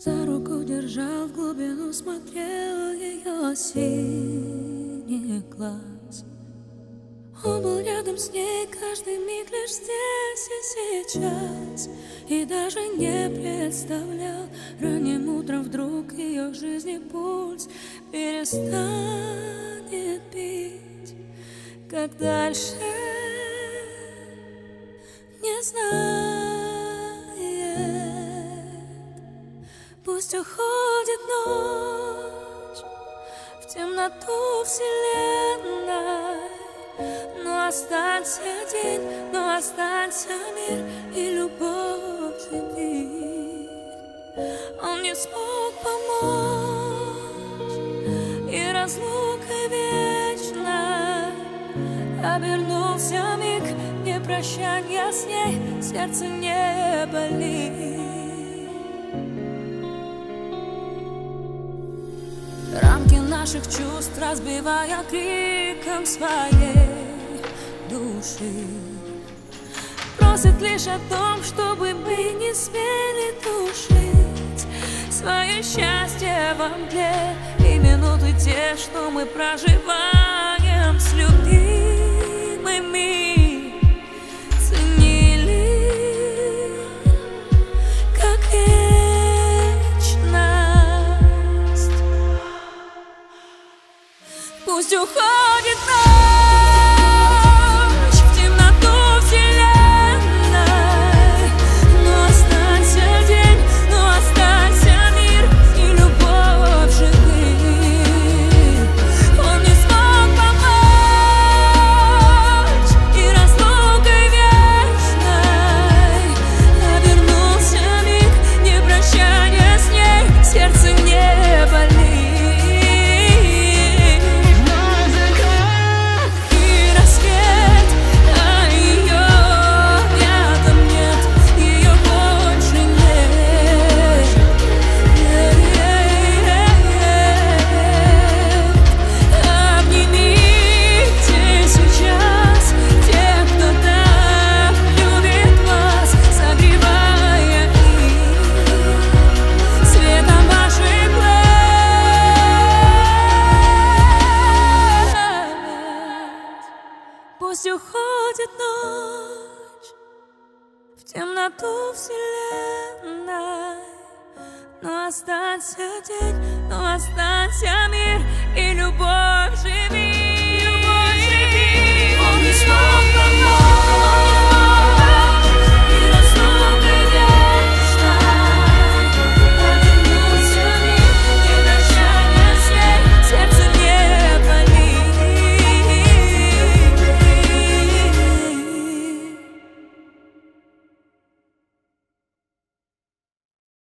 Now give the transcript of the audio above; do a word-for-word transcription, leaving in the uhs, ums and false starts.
За руку держал, в глубину смотрел ее синий глаз. Он был рядом с ней каждый миг, лишь здесь и сейчас, и даже не представлял. Ранним утром вдруг ее жизни пульс перестанет бить. Как дальше, не знает. Пусть уходит ночь в темноту вселенной, но останься день, но останься мир и любовь живи. Он не смог помочь, и разлукой вечной обернулся миг, не прощанья с ней, сердце не болит. Рамки наших чувств разбивая криком своей души, просит лишь о том, чтобы мы не смели тушить свое счастье во мгле. И минуты те, что мы проживаем с любимыми, ценили как вечность. Пусть уходит ночь в темноту вселенной, но останься день, но останься мир и любовь живи. Он не смог помочь, и разлукой вечной обернулся миг, не прощанья с ней, сердце не болит. Пусть уходит ночь в темноту вселенной, но останься день, но останься мир и любовь живи. Любовь живи. Он не смог